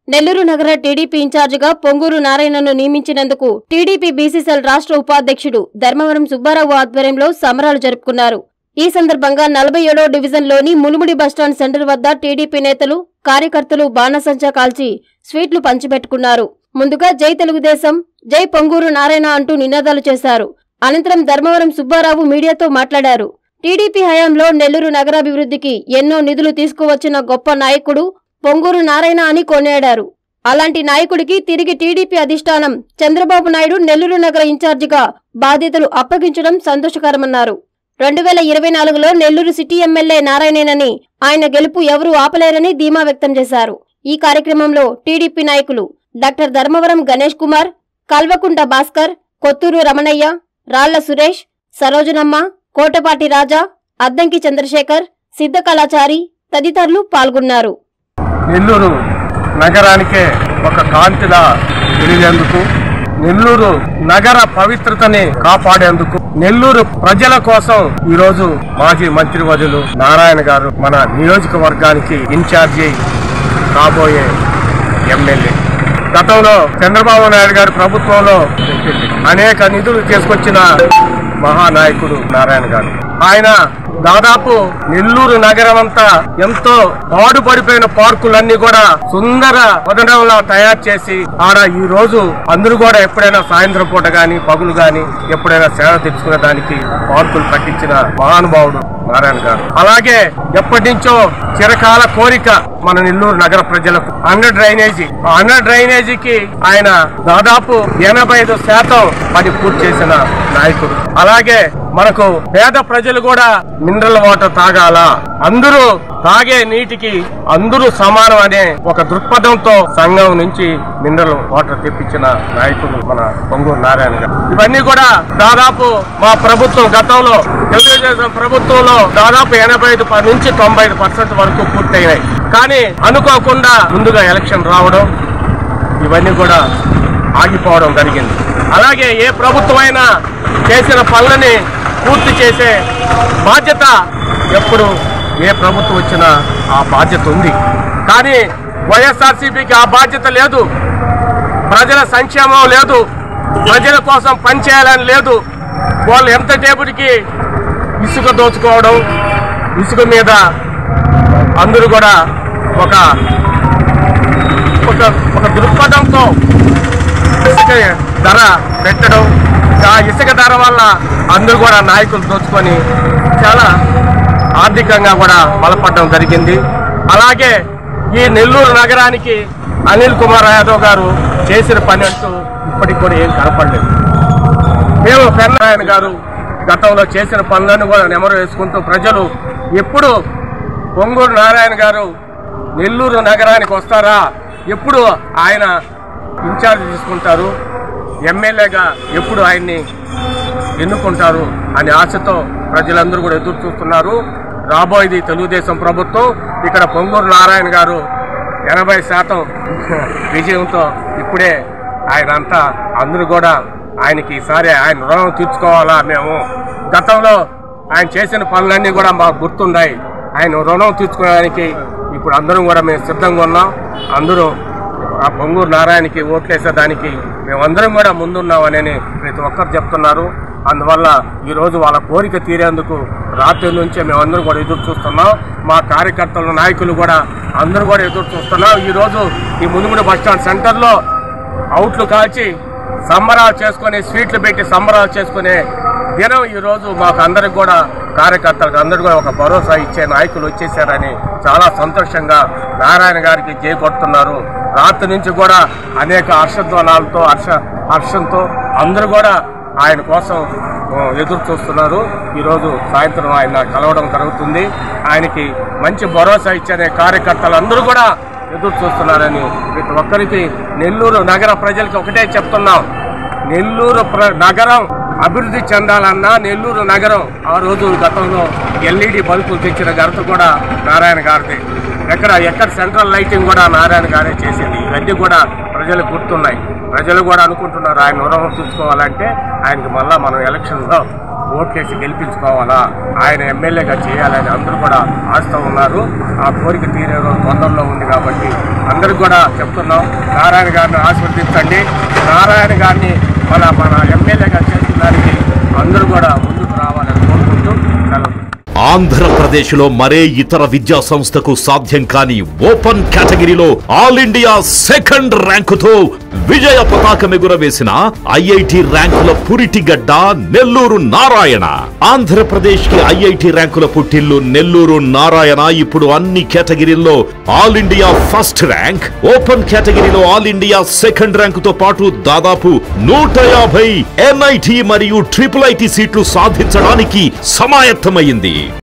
నెల్లూరు నగర టీడీపీ ఇన్ఛార్జిగా పొంగూరు నారాయణను నియమించినందుకు టీడీపీ బీసీసీఎల్ రాష్ట్ర ఉపాధ్యక్షుడు ధర్మవరం సుబ్బారావు ఆధ్వర్యంలో సంబరాలు జరుపుకున్నారు. ఈ సందర్భంగా 47వ డివిజన్లోని ములుముడి బస్టాండ్ సెంటర్ వద్ద టీడీపీ నేతలు, కార్యకర్తలు బాణసంచా కాల్చి స్వీట్లు పంచిపెట్టుకున్నారు. ముందుగా జై తెలుగుదేశం, జై పొంగూరు నారాయణ అంటూ నినాదాలు చేశారు. అనంతరం ధర్మవరం సుబ్బారావు మీడియాతో మాట్లాడారు. టీడీపీ హయాంలో నెల్లూరు నగరాభివృద్ధికి ఎన్నో నిధులు తీసుకువచ్చిన గొప్ప నాయకుడు పొంగూరు నారాయణ అని కొనియాడారు. అలాంటి నాయకుడికి తిరిగి టీడీపీ అధిష్టానం చంద్రబాబు నాయుడు నెల్లూరు నగర ఇన్ఛార్జిగా బాధ్యతలు అప్పగించడం సంతోషకరమన్నారు. 2024లో నెల్లూరు సిటీ ఎమ్మెల్యే నారాయణేనని, ఆయన గెలుపు ఎవరూ ఆపలేరని ధీమా వ్యక్తం చేశారు. ఈ కార్యక్రమంలో టీడీపీ నాయకులు డాక్టర్ ధర్మవరం గణేష్ కుమార్, కల్వకుంట భాస్కర్, కొత్తూరు రమణయ్య, రాళ్ల సురేష్, సరోజనమ్మ, కోటపాటి రాజా, అద్దంకి చంద్రశేఖర్, సిద్ధకళాచారి తదితరులు పాల్గొన్నారు. నెల్లూరు నగరానికే ఒక కాంతిలా వెలిగేందుకు, నెల్లూరు నగర పవిత్రతని కాపాడేందుకు, నెల్లూరు ప్రజల కోసం ఈరోజు మాజీ మంత్రివర్యులు నారాయణ గారు మన నియోజకవర్గానికి ఇన్ఛార్జి కాబోయే ఎమ్మెల్యే. గతంలో చంద్రబాబు నాయుడు గారి ప్రభుత్వంలో అనేక నిధులు తీసుకొచ్చిన మహానాయకుడు నారాయణ గారు. ఆయన దాదాపు నెల్లూరు నగరం అంతా ఎంతో పాడుపడిపోయిన పార్కులన్నీ కూడా సుందర వదనంలా తయారు చేసి ఆడ ఈ రోజు అందరూ కూడా ఎప్పుడైనా సాయంత్రం పూట గాని పగులు గాని ఎప్పుడైనా సేవ తెచ్చుకునే దానికి పార్కులు కట్టించిన మహానుభావుడు నారాయణ గారు. అలాగే ఎప్పటి నుంచో చిరకాల కోరిక మన నెల్లూరు నగర ప్రజలకు అండర్ డ్రైనేజీకి ఆయన దాదాపు 85% పని పూర్తి చేసిన నాయకుడు. అలాగే మనకు పేద ప్రజలు కూడా మినరల్ వాటర్ తాగాల, అందరూ తాగే నీటికి అందరూ సమానం అనే ఒక దృక్పథంతో సంఘం నుంచి మినరల్ వాటర్ తెప్పించిన నాయకుడు మన పొంగూరు నారాయణ గారు. ఇవన్నీ కూడా దాదాపు మా ప్రభుత్వం గతంలో తెలుగుదేశం ప్రభుత్వంలో దాదాపు 85 నుంచి 95% వరకు పూర్తయినాయి. కానీ అనుకోకుండా ముందుగా ఎలక్షన్ రావడం, ఇవన్నీ కూడా ఆగిపోవడం జరిగింది. అలాగే ఏ ప్రభుత్వమైనా చేసిన పనులని పూర్తి చేసే బాధ్యత ఎప్పుడు ఏ ప్రభుత్వం వచ్చినా ఆ బాధ్యత ఉంది. కానీ వైఎస్ఆర్సీపీకి ఆ బాధ్యత లేదు. ప్రజల సంక్షేమం లేదు, ప్రజల కోసం పనిచేయాలని లేదు. వాళ్ళు ఎంతసేపటికి ఇసుక దోచుకోవడం, ఇసుక మీద అందరూ కూడా ఒక దృక్పథంతో ఇసుక ధర పెట్టడం, ఆ ఇసుక ధర వల్ల అందరూ కూడా నాయకులు దోచుకొని చాలా ఆర్థికంగా కూడా బలపడడం జరిగింది. అలాగే ఈ నెల్లూరు నగరానికి అనిల్ కుమార్ యాదవ్ గారు చేసిన పని అంటూ ఇప్పటికి కూడా ఏం కనపడలేదు. మేము పెన్నారాయణ గారు గతంలో చేసిన పనులను కూడా నెమరు వేసుకుంటూ ప్రజలు ఎప్పుడు పొంగూరు నారాయణ గారు నెల్లూరు నగరానికి వస్తారా, ఎప్పుడు ఆయన ఇన్ఛార్జ్ తీసుకుంటారు, ఎమ్మెల్యేగా ఎప్పుడు ఆయన్ని ఎన్నుకుంటారు అనే ఆశతో ప్రజలందరూ కూడా ఎదురు చూస్తున్నారు. రాబోయేది తెలుగుదేశం ప్రభుత్వం. ఇక్కడ పొంగూరు నారాయణ గారు 80% విజయంతో ఇప్పుడే ఆయన అంతా అందరూ కూడా ఆయనకి ఈసారి ఆయన రుణం తీర్చుకోవాలా. మేము గతంలో ఆయన చేసిన పనులన్నీ కూడా మాకు గుర్తున్నాయి. ఆయన రుణం తీర్చుకోవడానికి ఇప్పుడు అందరం కూడా మేము సిద్ధంగా ఉన్నాం. అందరూ ఆ పొంగూరు నారాయణకి ఓట్లేసేదానికి మేమందరం కూడా ముందున్నామని ప్రతి ఒక్కరు చెప్తున్నారు. అందువల్ల ఈరోజు వాళ్ళ కోరిక తీరేందుకు రాత్రి నుంచే మేమందరం కూడా ఎదురు చూస్తున్నాం. మా కార్యకర్తలు, నాయకులు కూడా అందరూ కూడా ఎదురు చూస్తున్నాం. ఈరోజు ఈ మునుముడి బస్టాండ్ సెంటర్లో అవుట్లు కాల్చి సంబరాలు చేసుకుని, స్వీట్లు పెట్టి సంబరాలు చేసుకునే దినం ఈరోజు మాకు అందరికి కూడా, కార్యకర్తలకు అందరూ కూడా ఒక భరోసా ఇచ్చే నాయకులు వచ్చేసారని చాలా సంతోషంగా నారాయణ గారికి జై కొడుతున్నారు. రాత్రి నుంచి కూడా అనేక హర్షధ్వానాలతో హర్షంతో అందరూ కూడా ఆయన కోసం ఎదురు చూస్తున్నారు. ఈరోజు సాయంత్రం ఆయన కలవడం జరుగుతుంది. ఆయనకి మంచి భరోసా ఇచ్చే కార్యకర్తలు అందరూ కూడా ఎదురు చూస్తున్నారని ప్రతి ఒక్కరికి నెల్లూరు నగర ప్రజలకి ఒకటే చెప్తున్నాం. నెల్లూరు నగరం అభివృద్ధి చెందాలన్నా నెల్లూరు నగరం ఆ రోజు గతంలో ఎల్ఈడి బల్బులు తెచ్చిన ఘనత కూడా నారాయణ గారిది. ఎక్కడ సెంట్రల్ లైటింగ్ కూడా నారాయణ గారే చేసేది. ఇవన్నీ కూడా ప్రజలకు గుర్తున్నాయి. ప్రజలు కూడా అనుకుంటున్నారు ఆయన రుణం చూసుకోవాలంటే ఆయనకి మళ్ళా మనం ఎలక్షన్లో ఓట్లేసి గెలిపించుకోవాలా, ఆయన ఎమ్మెల్యేగా చేయాలని అందరూ కూడా ఆశతో ఉన్నారు. ఆ కోరిక తీరే తొందరలో ఉంది కాబట్టి అందరికి కూడా చెప్తున్నాం, నారాయణ గారిని ఆశీర్వదించండి. నారాయణ గారిని మన ఎమ్మెల్యేగా చేసేదానికి అందరూ కూడా ముందుకు రావాలని కోరుకుంటూ సెలవు. ఆంధ్రప్రదేశ్ లో మరే ఇతర విద్యా సంస్థకు సాధ్యం కాని ఓపెన్ కేటగిరీలో ఆల్ ఇండియా సెకండ్ ర్యాంకుతో విజయ పతాకం ఎగురవేసిన ఐఐటి ర్యాంకుల పురిటిగడ్డ నెల్లూరు నారాయణ. ఆంధ్రప్రదేశ్ కి ఐఐటి ర్యాంకుల పుట్టిల్లు నెల్లూరు నారాయణ ఇప్పుడు అన్ని కేటగిరీల్లో all India first rank, open కేటగిరీలో ఆల్ ఇండియా సెకండ్ ర్యాంకుతో పాటు దాదాపు 150 NIT మరియు ట్రిపుల్ IT సీట్లు సాధించడానికి సమాయత్తమైంది.